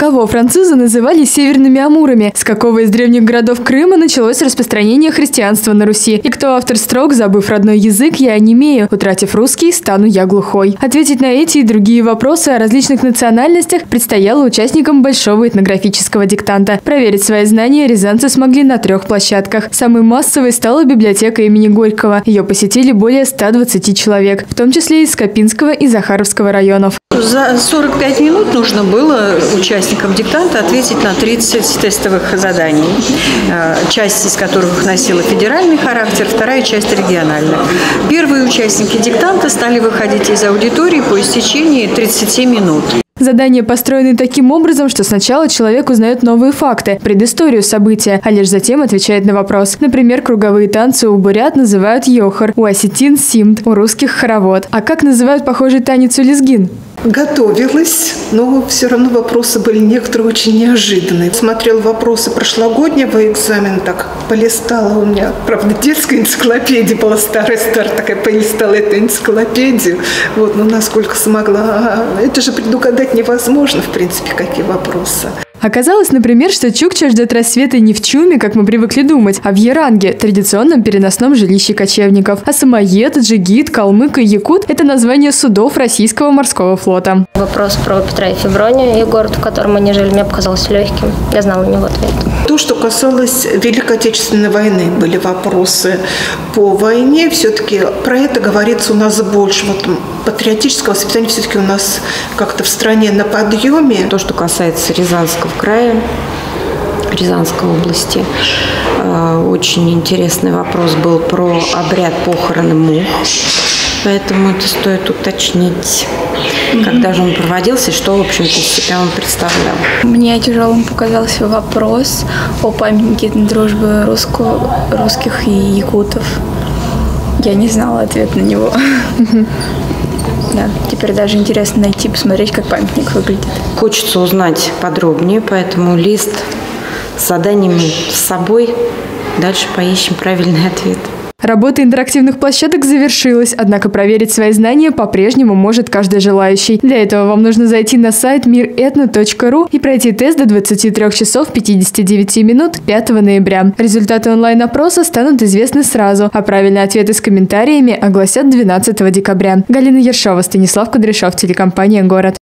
Кого французы называли северными амурами? С какого из древних городов Крыма началось распространение христианства на Руси? И кто автор строк «Забыв родной язык, я онемею, утратив русский, стану я глухой»? Ответить на эти и другие вопросы о различных национальностях предстояло участникам большого этнографического диктанта. Проверить свои знания рязанцы смогли на 3 площадках. Самой массовой стала библиотека имени Горького. Ее посетили более 120 человек, в том числе из Скопинского и Захаровского районов. За 45 минут нужно было участникам диктанта ответить на 30 тестовых заданий, часть из которых носила федеральный характер, вторая часть региональная. Первые участники диктанта стали выходить из аудитории по истечении 30 минут. Задания построены таким образом, что сначала человек узнает новые факты, предысторию события, а лишь затем отвечает на вопрос. Например, круговые танцы у бурят называют йохор, у осетин – симт, у русских – хоровод. А как называют похожий танец у лезгин? Готовилась, но все равно вопросы были некоторые очень неожиданные. Смотрела вопросы прошлогоднего экзамена, так полистала у меня, правда, детская энциклопедия была старая, такая полистала эту энциклопедию, вот, но насколько смогла. Это же предугадать невозможно, в принципе, какие вопросы. Оказалось, например, что Чукча ждет рассвета не в Чуме, как мы привыкли думать, а в Яранге, традиционном переносном жилище кочевников. А самоед, джигит, калмык и якут – это название судов российского морского флота. Вопрос про Петра и Февронию и город, в котором они жили, мне показался легким. Я знала на него ответ. То, что касалось Великой Отечественной войны, были вопросы по войне. Все-таки про это говорится у нас больше. Вот патриотического воспитания все-таки у нас как-то в стране на подъеме. То, что касается Рязанского края, Рязанской области, очень интересный вопрос был про обряд похороны мух. Поэтому это стоит уточнить, когда же он проводился и что, в общем-то, из себя он представлял. Мне тяжелым показался вопрос о памятнике дружбы русских и якутов. Я не знала ответ на него. Да, теперь даже интересно найти, посмотреть, как памятник выглядит. Хочется узнать подробнее, поэтому лист с заданиями с собой. Дальше поищем правильный ответ. Работа интерактивных площадок завершилась, однако проверить свои знания по-прежнему может каждый желающий. Для этого вам нужно зайти на сайт miretno.ru и пройти тест до 23 часов 59 минут 5 ноября. Результаты онлайн-опроса станут известны сразу, а правильные ответы с комментариями огласят 12 декабря. Галина Ершова, Станислав Кудряшов, телекомпания «Город».